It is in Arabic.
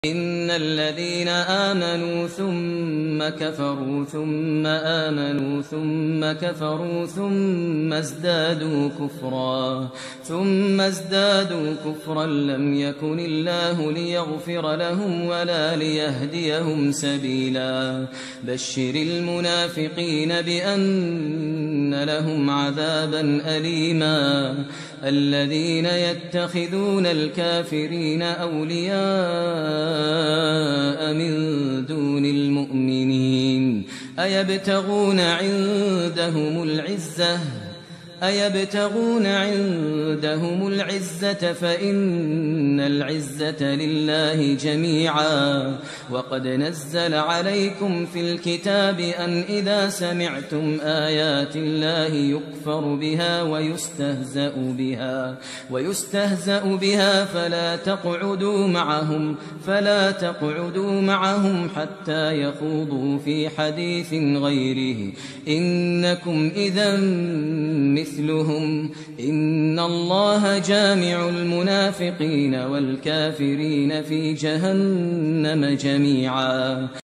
إن الذين آمنوا ثم كفروا ثم آمنوا ثم كفروا ثم ازدادوا كفرا لم يكن الله ليغفر لهم ولا ليهديهم سبيلا. بشر المنافقين بأن لهم عذابا أليما. الذين يتخذون الكافرين أولياء من دون المؤمنين أيبتغون عندهم العزة فإن العزة لله جميعا. وقد نزل عليكم في الكتاب أن إذا سمعتم آيات الله يكفر بها ويستهزأ بها فلا تقعدوا معهم حتى يخوضوا في حديث غيره إنكم إذا مثلهم. إن الله جامع المنافقين والكافرين في جهنم جميعا.